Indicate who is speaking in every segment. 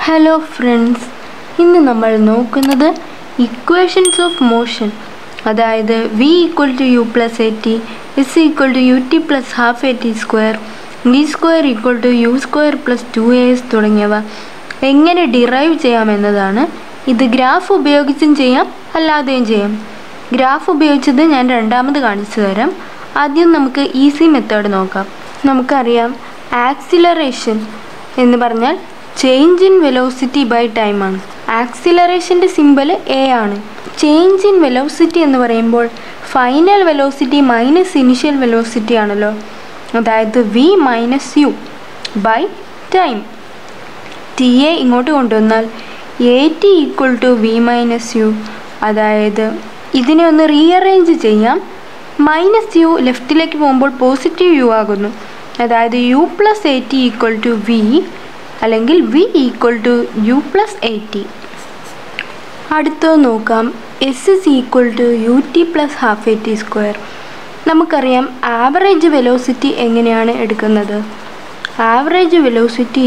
Speaker 1: Hello friends, ഇന്ന് നമ്മൾ നോക്കുന്നത് ഇക്വേഷൻസ് ഓഫ് മോഷൻ, അതായത് v = u+at, s = ut+half@², v² = u² + 2as തുടങ്ങിയവ എങ്ങനെ ഡിറൈവ് ചെയ്യാമെന്നതാണ്. ഇത് ഗ്രാഫ് ഉപയോഗിച്ചും ചെയ്യാം, അല്ലാതെയും ചെയ്യാം. ഗ്രാഫ് ഉപയോഗിച്ചത് ഞാൻ രണ്ടാമത് കാണിച്ചു തരാം. ആദ്യം നമുക്ക് ഈസി മെത്തേഡ് നോക്കാം. നമുക്കറിയാം ആക്സിലറേഷൻ എന്ന് പറഞ്ഞാൽ change in velocity by time ആണ്. ആക്സിലറേഷൻ്റെ സിമ്പൽ എ ആണ്. ചേഞ്ച് ഇൻ വെലോസിറ്റി എന്ന് പറയുമ്പോൾ final velocity minus initial velocity ആണല്ലോ, അതായത് v - u by time. T A ഇങ്ങോട്ട് കൊണ്ടുവന്നാൽ at = v - u, അതായത് ഇതിനെ ഒന്ന് റീഅറേഞ്ച് ചെയ്യാം. -u ലെഫ്റ്റിലേക്ക് പോകുമ്പോൾ പോസിറ്റീവ് u ആകുന്നു, അതായത് u+at = v അല്ലെങ്കിൽ v = u+at. അടുത്തത് നോക്കാം, s = ut+half@². നമുക്കറിയാം ആവറേജ് വെലോസിറ്റി എങ്ങനെയാണ് എടുക്കുന്നത്. Average velocity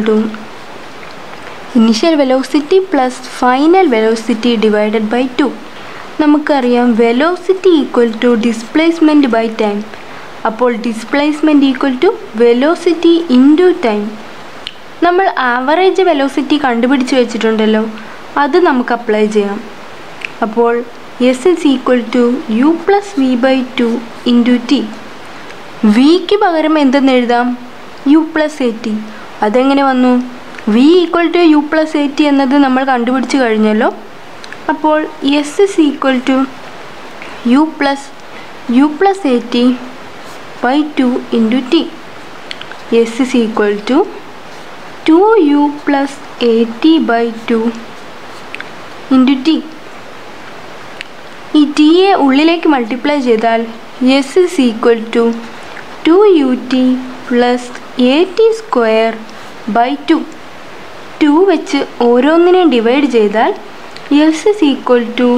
Speaker 1: initial velocity plus final velocity divided by 2. നമുക്കറിയാം വെലോസിറ്റി ഡിസ്പ്ലേസ്മെൻറ്റ് ബൈ ടൈം. അപ്പോൾ ഡിസ്പ്ലേസ്മെൻറ്റ് വെലോസിറ്റി ഇൻറ്റു ടൈം. നമ്മൾ ആവറേജ് വെലോസിറ്റി കണ്ടുപിടിച്ച് വെച്ചിട്ടുണ്ടല്ലോ, അത് നമുക്ക് അപ്ലൈ ചെയ്യാം. അപ്പോൾ s = u+v/2 × t. വിക്ക് പകരം എന്തെന്ന് എഴുതാം? u+at. അതെങ്ങനെ വന്നു? v = u+at എന്നത് നമ്മൾ കണ്ടുപിടിച്ച് കഴിഞ്ഞല്ലോ. അപ്പോൾ s = u+at/2 × t. s = 2u+at/2 × t. ഈ t യെ ഉള്ളിലേക്ക് മൾട്ടിപ്ലൈ ചെയ്താൽ s = 2ut+at²/2. 2 വെച്ച് ഓരോന്നിനെയും ഡിവൈഡ് ചെയ്താൽ s =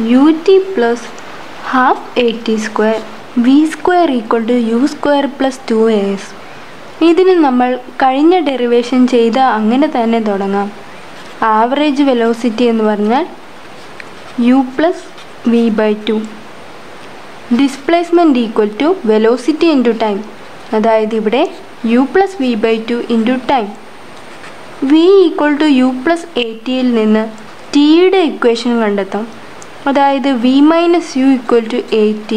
Speaker 1: ut+half@². v² = u² + 2as. ഇതിന് നമ്മൾ കഴിഞ്ഞ ഡെറിവേഷൻ ചെയ്ത അങ്ങനെ തന്നെ തുടങ്ങാം. ആവറേജ് വെലോസിറ്റി എന്ന് പറഞ്ഞാൽ u+v/2. Displacement velocity into time, അതായത് ഇവിടെ u+v/2 ഇൻറ്റു ടൈം. v = u+at-ൽ നിന്ന് ടിയുടെ ഇക്വേഷൻ കണ്ടെത്താം, അതായത് v - u = at,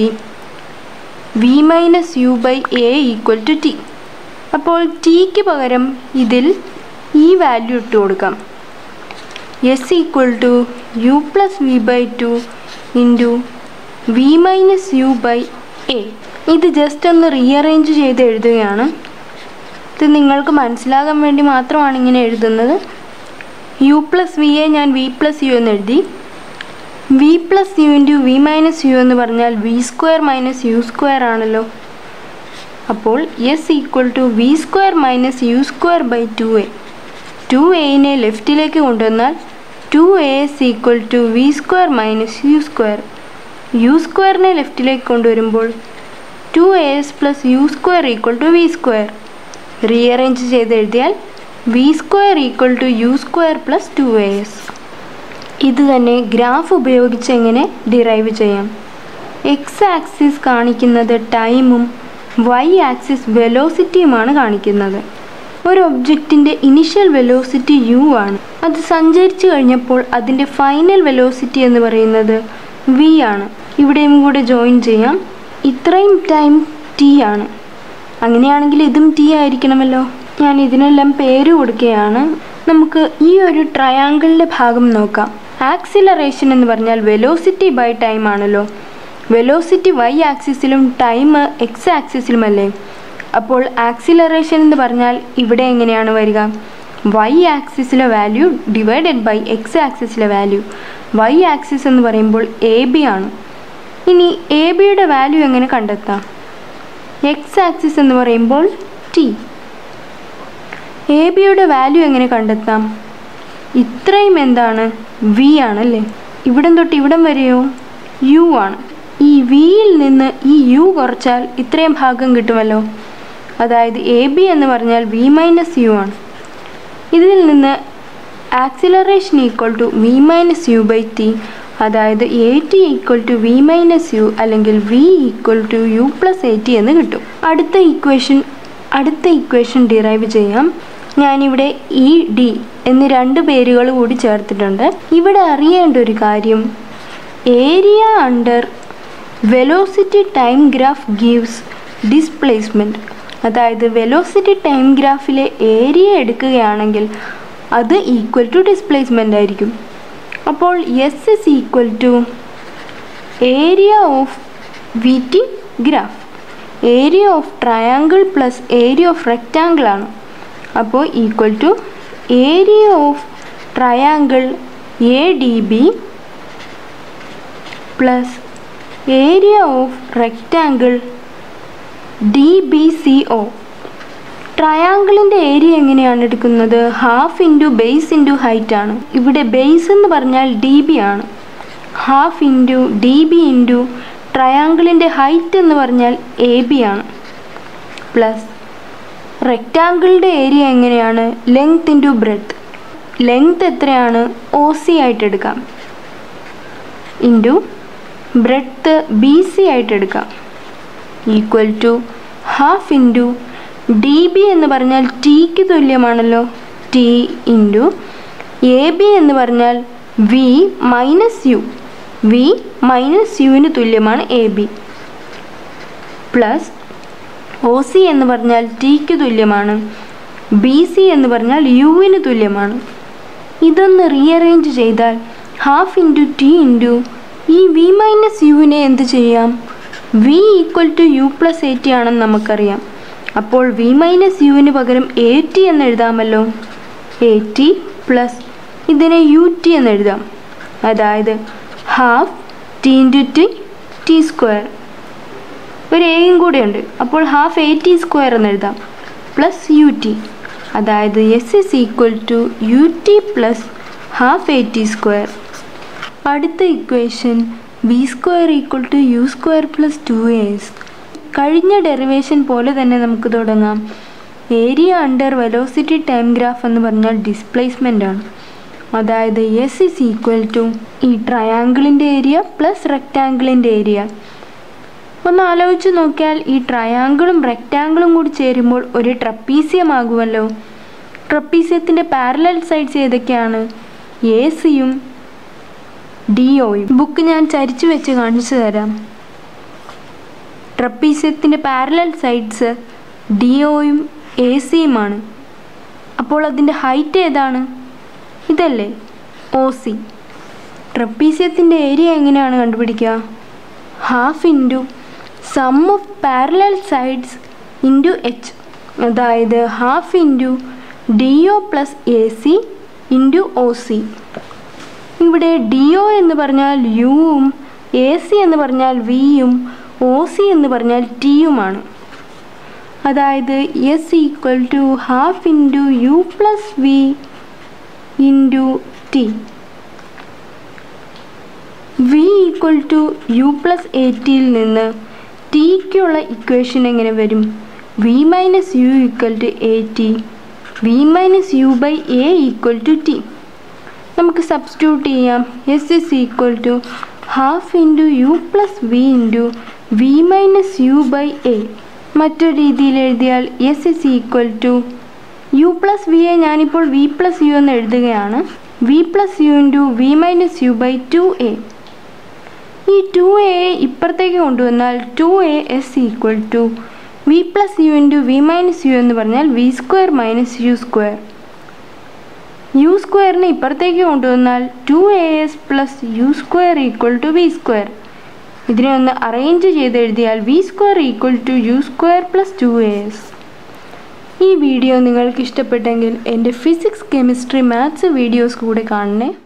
Speaker 1: v - u/a = t. അപ്പോൾ ടിക്ക് പകരം ഇതിൽ ഈ വാല്യൂ ഇട്ട് കൊടുക്കാം. s = u+v/2 × v - u/a. ഇത് ജസ്റ്റ് ഒന്ന് റീഅറേഞ്ച് ചെയ്ത് എഴുതുകയാണ്. ഇത് നിങ്ങൾക്ക് മനസ്സിലാകാൻ വേണ്ടി മാത്രമാണ് ഇങ്ങനെ എഴുതുന്നത്. u+v-യെ ഞാൻ v+u എന്ന് എഴുതി. v+u × v - u എന്ന് പറഞ്ഞാൽ v² - u² ആണല്ലോ. അപ്പോൾ s = v² - u²/2a. 2aനെ ലെഫ്റ്റിലേക്ക് കൊണ്ടുവന്നാൽ 2as = v² - u². u²നെ ലെഫ്റ്റിലേക്ക് കൊണ്ടുവരുമ്പോൾ 2as + u² = v². റീഅറേഞ്ച് ചെയ്ത് എഴുതിയാൽ v² = u² + 2as. ഇത് തന്നെ ഗ്രാഫ് ഉപയോഗിച്ച് എങ്ങനെ ഡിറൈവ് ചെയ്യാം. എക്സ് ആക്സിസ് കാണിക്കുന്നത് ടൈമും y ആക്സിസ് വെലോസിറ്റിയുമാണ് കാണിക്കുന്നത്. ഒരു ഒബ്ജക്റ്റിൻ്റെ ഇനിഷ്യൽ വെലോസിറ്റി u ആണ്. അത് സഞ്ചരിച്ചു കഴിഞ്ഞപ്പോൾ അതിൻ്റെ ഫൈനൽ വെലോസിറ്റി എന്ന് പറയുന്നത് v ആണ്. ഇവിടെയും കൂടെ ജോയിൻ ചെയ്യാം. ഇത്രയും ടൈം t ആണ്. അങ്ങനെയാണെങ്കിൽ ഇതും t ആയിരിക്കണമല്ലോ. ഞാൻ ഇതിനെല്ലാം പേര് കൊടുക്കുകയാണ്. നമുക്ക് ഈ ഒരു ട്രയാങ്കിളിൻ്റെ ഭാഗം നോക്കാം. ആക്സിലറേഷൻ എന്ന് പറഞ്ഞാൽ വെലോസിറ്റി ബൈ ടൈം ആണല്ലോ. വെലോസിറ്റി y ആക്സിസിലും ടൈം x ആക്സിസിലുമല്ലേ. അപ്പോൾ ആക്സിലറേഷൻ എന്ന് പറഞ്ഞാൽ ഇവിടെ എങ്ങനെയാണ് വരിക? y ആക്സിസിലെ വാല്യൂ ഡിവൈഡഡ് ബൈ x ആക്സിസിലെ വാല്യൂ. y ആക്സിസ് എന്ന് പറയുമ്പോൾ AB ആണ്. ഇനി ABയുടെ വാല്യൂ എങ്ങനെ കണ്ടെത്താം? x ആക്സിസ് എന്ന് പറയുമ്പോൾ t. ABയുടെ വാല്യൂ എങ്ങനെ കണ്ടെത്താം? ഇത്രയും എന്താണ്? v ആണല്ലേ. ഇവിടം തൊട്ട് ഇവിടം വരെയോ u ആണ്. ഈ വിയിൽ നിന്ന് ഈ u കുറച്ചാൽ ഇത്രയും ഭാഗം കിട്ടുമല്ലോ. അതായത് AB എന്ന് പറഞ്ഞാൽ v - u ആണ്. ഇതിൽ നിന്ന് acceleration equal to v minus U by T, അതായത് at equal to v minus U അല്ലെങ്കിൽ v equal to u plus at എന്ന് കിട്ടും. അടുത്ത ഇക്വേഷൻ ഡിറൈവ് ചെയ്യാം. ഞാനിവിടെ ഇ ഡി എന്നീ രണ്ട് പേരുകൾ കൂടി ചേർത്തിട്ടുണ്ട്. ഇവിടെ അറിയേണ്ട ഒരു കാര്യം, area under velocity time graph gives displacement. അതായത് വെലോസിറ്റി ടൈം ഗ്രാഫിലെ ഏരിയ എടുക്കുകയാണെങ്കിൽ അത് ഈക്വൽ ടു ഡിസ്പ്ലേസ്മെൻ്റ് ആയിരിക്കും. അപ്പോൾ S is equal to area of V T graph. Area of triangle plus area of rectangle ആണ്. അപ്പോൾ equal to area of triangle A D B plus area of rectangle D B C O. ട്രയാങ്കിളിൻ്റെ area എങ്ങനെയാണ് എടുക്കുന്നത്? Half into base into height ആണ്. ഇവിടെ base എന്ന് പറഞ്ഞാൽ D B ആണ്. Half into D B into ട്രയാങ്കിളിൻ്റെ ഹൈറ്റ് എന്ന് പറഞ്ഞാൽ എ ബി ആണ്. പ്ലസ് റെക്റ്റാങ്കിളിൻ്റെ ഏരിയ എങ്ങനെയാണ്? Length into breadth. ലെങ്ത് എത്രയാണ്? ഒ സി ആയിട്ട് എടുക്കാം ഇൻറ്റു ബ്രെഡ്ത്ത് ബി സി ആയിട്ട് എടുക്കാം equal to half into D B എന്ന് പറഞ്ഞാൽ ടിക്ക് തുല്യമാണല്ലോ, ടി ഇൻറ്റു എ ബി എന്ന് പറഞ്ഞാൽ വി മൈനസ് യു, വി മൈനസ് യുവിന് തുല്യമാണ് A B, plus O C എന്ന് പറഞ്ഞാൽ ടിക്ക് തുല്യമാണ്, ബി സി എന്ന് പറഞ്ഞാൽ യുവിന് തുല്യമാണ്. ഇതൊന്ന് റീഅറേഞ്ച് ചെയ്താൽ ഹാഫ് ഇൻറ്റു ടി ഇൻറ്റു ഈ വി മൈനസ് യുവിനെ എന്ത് ചെയ്യാം? V equal to U plus A T ആണെന്ന് നമുക്കറിയാം. അപ്പോൾ വി മൈനസ് യുവിന് പകരം എ ടി എന്ന് എഴുതാമല്ലോ. എ ടി പ്ലസ് ഇതിനെ യു ടി എന്ന് എഴുതാം. അതായത് half T into T, T square, ഒരു എയും കൂടെ ഉണ്ട്. അപ്പോൾ ഹാഫ് എ ടി സ്ക്വയർ എന്ന് എഴുതാം പ്ലസ് യു ടി. അതായത് S is equal to U T plus half A T square. അടുത്ത equation V square equal to U square plus 2as. കഴിഞ്ഞ ഡെറിവേഷൻ പോലെ തന്നെ നമുക്ക് തുടങ്ങാം. Area under velocity time graph എന്ന് പറഞ്ഞാൽ ഡിസ്പ്ലേസ്മെൻ്റ് ആണ്. അതായത് എസ് ഇസ് ഈക്വൽ ടു ഈ ട്രയാങ്കിളിൻ്റെ ഏരിയ പ്ലസ് റെക്റ്റാങ്കിളിൻ്റെ ഏരിയ. ഒന്ന് ആലോചിച്ച് നോക്കിയാൽ ഈ ട്രയാങ്കിളും റെക്റ്റാങ്കിളും കൂടി ചേരുമ്പോൾ ഒരു ട്രപ്പീസിയം ആകുമല്ലോ. ട്രപ്പീസിയത്തിൻ്റെ പാരലൽ സൈഡ്സ് ഏതൊക്കെയാണ്? എ സിയും ഡി ഒയും. ബുക്ക് ഞാൻ ചരിച്ചു വെച്ച് കാണിച്ചു തരാം. ട്രപ്പീസിയത്തിൻ്റെ പാരലൽ സൈഡ്സ് ഡി ഒയും എ സിയുമാണ്. അപ്പോൾ അതിൻ്റെ ഹൈറ്റ് ഏതാണ്? ഇതല്ലേ, ഒ സി. ട്രപ്പീസിയത്തിൻ്റെ ഏരിയ എങ്ങനെയാണ് കണ്ടുപിടിക്കുക? Half into sum of parallel sides into H. അതായത് half into D O plus A C into O C. ഇവിടെ ഡി ഒ എന്ന് പറഞ്ഞാൽ യുവും എ സി എന്ന് പറഞ്ഞാൽ വിയും ഒ സി എന്ന് പറഞ്ഞാൽ ടിയുമാണ്. അതായത് S equal to half into U plus V into T. V equal to U plus A ടിയിൽ നിന്ന് ടിക്കുള്ള ഇക്വേഷൻ എങ്ങനെ വരും? V minus U equal to A T, V minus U by A equal to T. നമുക്ക് substitute ചെയ്യാം. S is equal to half into U plus V into V minus U by A. മറ്റൊരു രീതിയിൽ എഴുതിയാൽ S is equal to U plus V A ഞാനിപ്പോൾ V plus U എന്ന് എഴുതുകയാണ്. V plus U into V minus U by 2a. ഈ 2a ഇപ്പുറത്തേക്ക് കൊണ്ടുവന്നാൽ 2as equal to V plus U into V minus U എന്ന് പറഞ്ഞാൽ V square minus U square. U സ്ക്വയറിനെ ഇപ്പുറത്തേക്ക് കൊണ്ടുവന്നാൽ 2as plus U square equal to V square. ഇതിനെ ഒന്ന് അറേഞ്ച് ചെയ്ത് എഴുതിയാൽ V square equal to U square plus 2as. ഈ വീഡിയോ നിങ്ങൾക്ക് ഇഷ്ടപ്പെട്ടെങ്കിൽ എൻ്റെ ഫിസിക്സ്, കെമിസ്ട്രി, മാത്സ് വീഡിയോസ് കൂടെ കാണണേ.